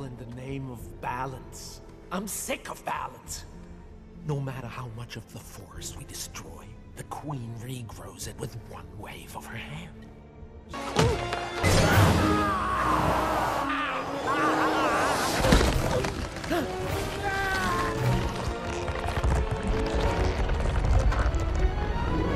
all in the name of balance. I'm sick of balance. No matter how much of the forest we destroy, the Queen regrows it with one wave of her hand.